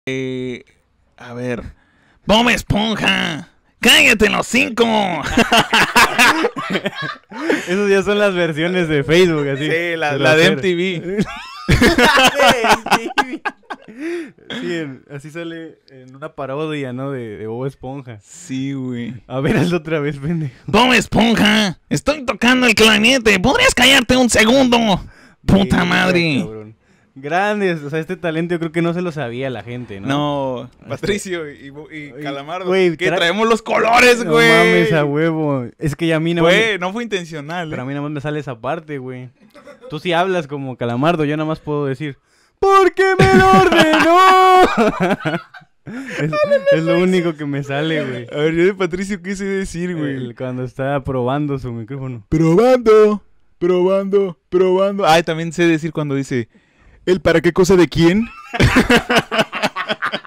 A ver. ¡Bob Esponja! ¡Cállate los cinco! Esos ya son las versiones de Facebook, así. Sí, la de MTV. Sí, así sale en una parodia, ¿no? De Bob Esponja. Sí, güey. A ver, hazlo otra vez, pendejo. ¡Bob Esponja! Estoy tocando el clarinete. ¿Podrías callarte un segundo? ¡Puta madre! Cabrón. Grandes, o sea, este talento yo creo que no se lo sabía la gente, ¿no? No, Patricio y Calamardo. Güey, que traemos los colores, güey. No mames, a huevo. Es que ya a mí no no fue intencional. Pero a mí nada más me sale esa parte, güey. Tú sí hablas como Calamardo, yo nada más puedo decir ¡porque me lo ordenó! es lo único que me sale, güey. A ver, yo de Patricio quise decir, güey. Cuando está probando su micrófono. Probando. Ay, también sé decir cuando dice ¿el para qué cosa de quién?